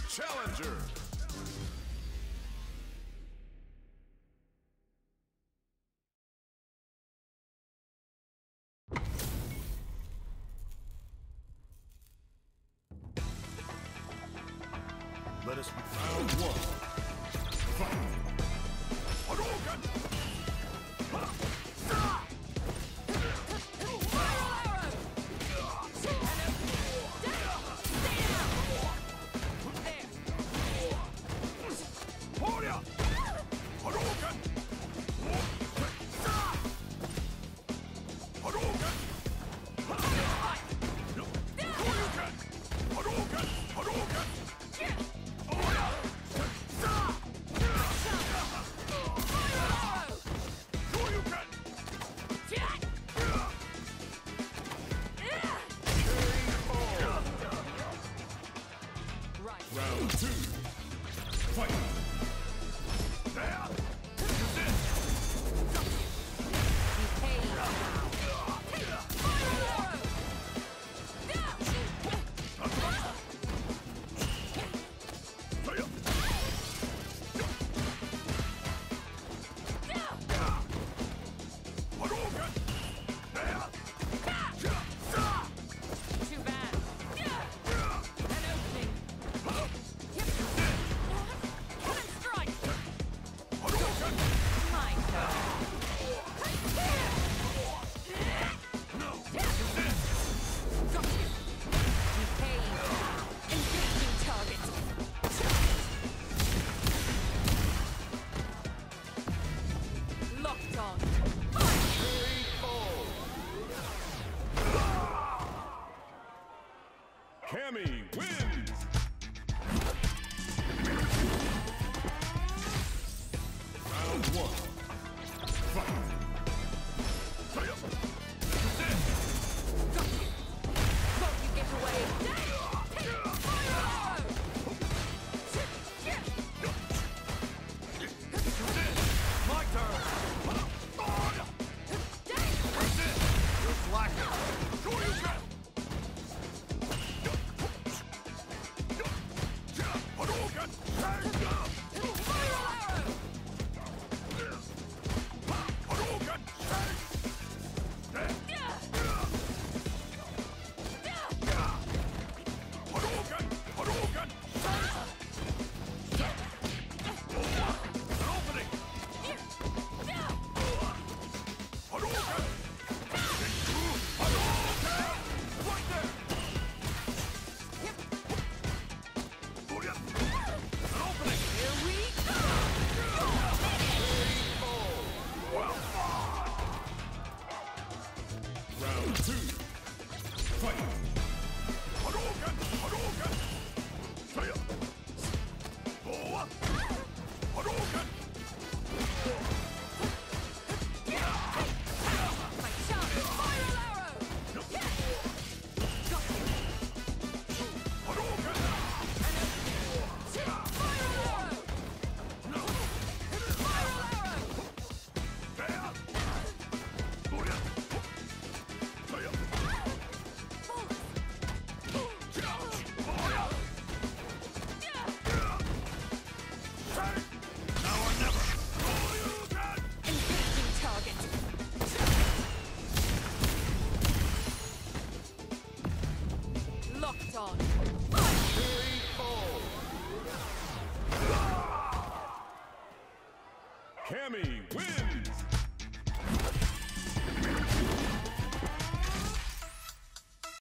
Challenger. Let us be round one. Fight. Hadouken! Round two. Fight. Cammy wins! Round one. Fight! Won't you get away? My turn! You're slacking! Round two. Fight! Hadouken! Hadouken! Say it! Oh! Hadouken! My chance! Spiral arrow! Hadouken! Spiral arrow! Spiral arrow! Engaging target. Locked on. Cammy wins!